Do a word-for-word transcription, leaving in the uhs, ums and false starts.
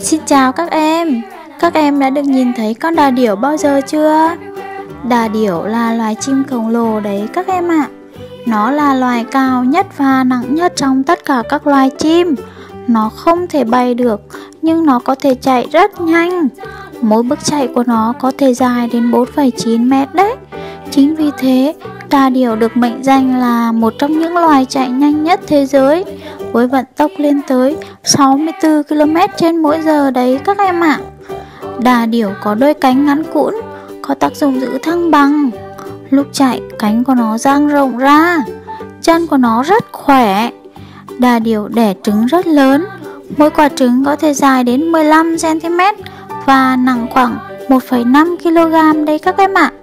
Xin chào các em. Các em đã được nhìn thấy con đà điểu bao giờ chưa? Đà điểu là loài chim khổng lồ đấy các em ạ. Nó là loài cao nhất và nặng nhất trong tất cả các loài chim. Nó không thể bay được, nhưng nó có thể chạy rất nhanh. Mỗi bước chạy của nó có thể dài đến bốn phẩy chín mét đấy. Chính vì thế, đà điểu được mệnh danh là một trong những loài chạy nhanh nhất thế giới, với vận tốc lên tới sáu mươi tư ki lô mét trên mỗi giờ đấy các em ạ. Đà điểu có đôi cánh ngắn cũn, có tác dụng giữ thăng bằng. Lúc chạy, cánh của nó dang rộng ra, chân của nó rất khỏe. Đà điểu đẻ trứng rất lớn, mỗi quả trứng có thể dài đến mười lăm xăng ti mét và nặng khoảng một phẩy năm ki lô gam đấy các em ạ.